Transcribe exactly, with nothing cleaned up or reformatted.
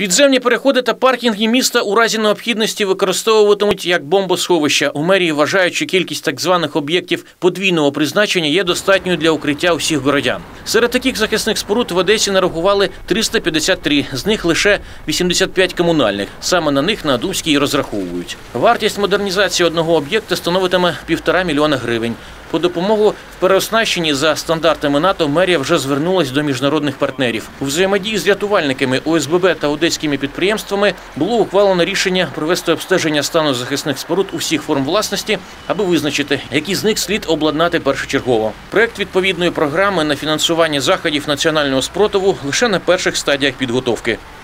Підземні переходи та паркінги міста у разі необхідності використовуватимуть як бомбосховища. У мерії вважають, що кількість так званих об'єктів подвійного призначення є достатньою для укриття усіх городян. Серед таких захисних споруд в Одесі нарахували триста п'ятдесят три, з них лише вісімдесят п'ять комунальних. Саме на них на Думській і розраховують. Вартість модернізації одного об'єкта становитиме півтора мільйона гривень. По допомогу в переоснащенні за стандартами НАТО мерія вже звернулась до міжнародних партнерів. У взаємодії з рятувальниками, О С Б Б та одеськими підприємствами було ухвалено рішення провести обстеження стану захисних споруд усіх форм власності, аби визначити, які з них слід обладнати першочергово. Проект відповідної програми на фінансування заходів національного спротиву лише на перших стадіях підготовки.